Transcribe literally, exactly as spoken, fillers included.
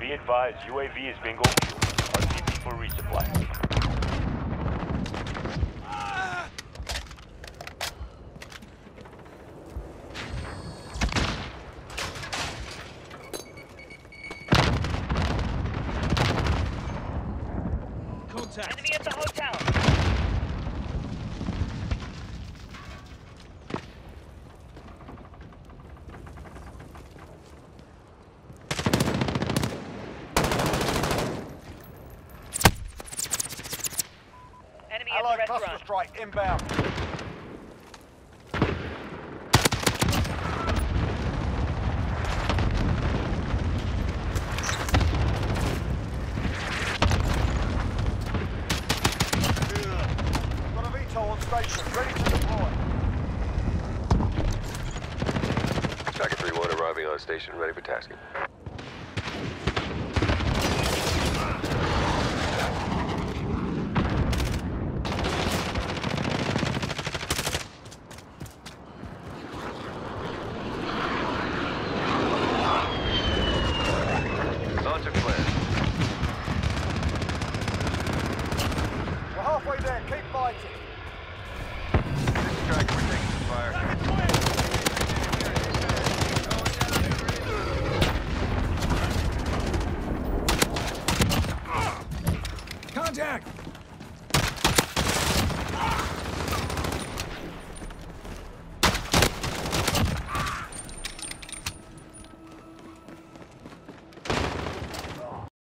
Be advised, U A V is bingo fuel. R T B for resupply. Contact. Enemy at the hotel. Enemy at the Allied restaurant. cluster strike inbound. Got a V TOL on station, ready to deploy. Tracker three one arriving on station, ready for tasking. Launch of plan. We're halfway there, keep fighting. This is Tracker, we're taking some fire. Contact.